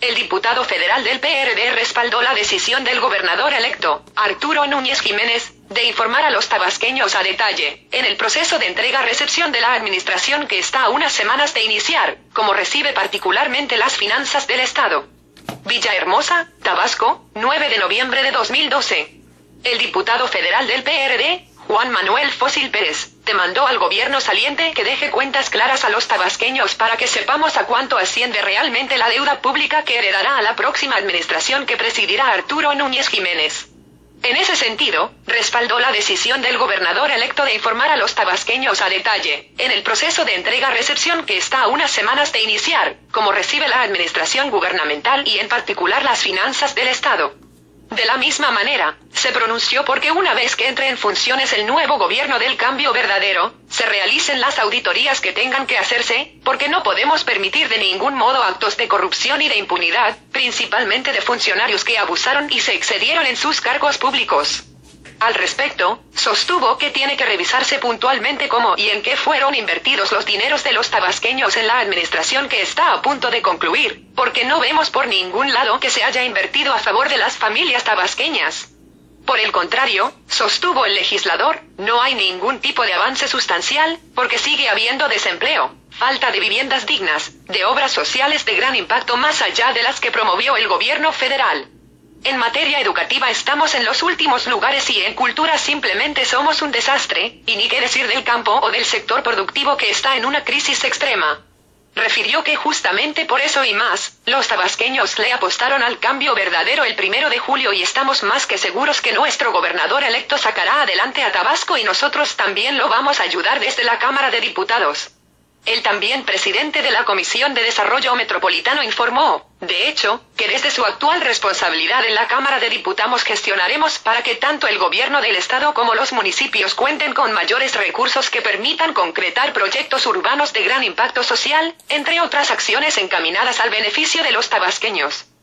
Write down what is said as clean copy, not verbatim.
El diputado federal del PRD respaldó la decisión del gobernador electo, Arturo Núñez Jiménez, de informar a los tabasqueños a detalle, en el proceso de entrega-recepción de la administración que está a unas semanas de iniciar, cómo recibe particularmente las finanzas del Estado. Villahermosa, Tabasco, 9 de noviembre de 2012. El diputado federal del PRD, Juan Manuel Fósil Pérez, demandó al gobierno saliente que deje cuentas claras a los tabasqueños para que sepamos a cuánto asciende realmente la deuda pública que heredará a la próxima administración que presidirá Arturo Núñez Jiménez. En ese sentido, respaldó la decisión del gobernador electo de informar a los tabasqueños a detalle, en el proceso de entrega-recepción que está a unas semanas de iniciar, cómo recibe la administración gubernamental y en particular las finanzas del Estado. De la misma manera, se pronunció porque una vez que entre en funciones el nuevo gobierno del cambio verdadero, se realicen las auditorías que tengan que hacerse, porque no podemos permitir de ningún modo actos de corrupción y de impunidad, principalmente de funcionarios que abusaron y se excedieron en sus cargos públicos. Al respecto, sostuvo que tiene que revisarse puntualmente cómo y en qué fueron invertidos los dineros de los tabasqueños en la administración que está a punto de concluir, porque no vemos por ningún lado que se haya invertido a favor de las familias tabasqueñas. Por el contrario, sostuvo el legislador, no hay ningún tipo de avance sustancial, porque sigue habiendo desempleo, falta de viviendas dignas, de obras sociales de gran impacto más allá de las que promovió el gobierno federal. En materia educativa estamos en los últimos lugares y en cultura simplemente somos un desastre, y ni qué decir del campo o del sector productivo que está en una crisis extrema. Refirió que justamente por eso y más, los tabasqueños le apostaron al cambio verdadero el 1 de julio y estamos más que seguros que nuestro gobernador electo sacará adelante a Tabasco y nosotros también lo vamos a ayudar desde la Cámara de Diputados. El también presidente de la Comisión de Desarrollo Metropolitano informó, de hecho, que desde su actual responsabilidad en la Cámara de Diputados gestionaremos para que tanto el gobierno del Estado como los municipios cuenten con mayores recursos que permitan concretar proyectos urbanos de gran impacto social, entre otras acciones encaminadas al beneficio de los tabasqueños.